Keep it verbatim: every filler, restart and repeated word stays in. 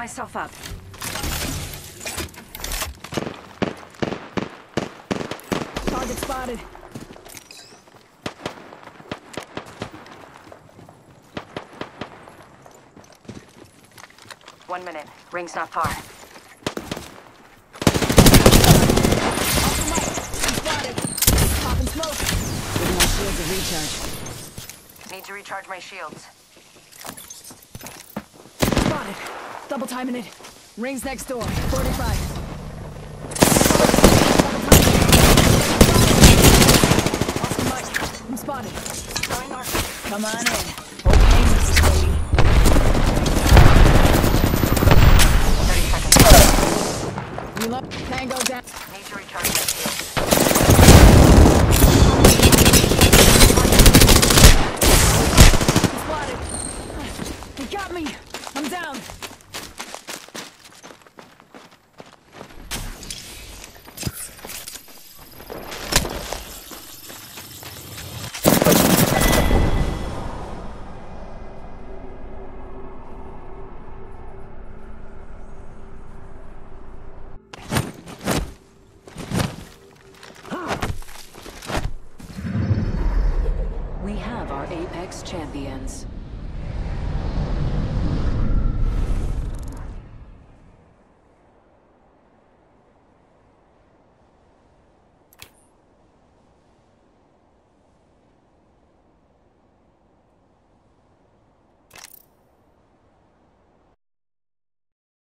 myself up. Target spotted. One minute. Ring's not far. Spotted. Popping smoke. Giving my shields a recharge. Need to recharge my shields. Spotted. Double timing it. Rings next door. forty-five. Oscar Mike. I'm spotted. Going north. Come on in. Okay, Missus Lady. thirty seconds. Reload. Tango down. Need to recharge my shields. Spotted. He got me. I'm down. We have our Apex champions.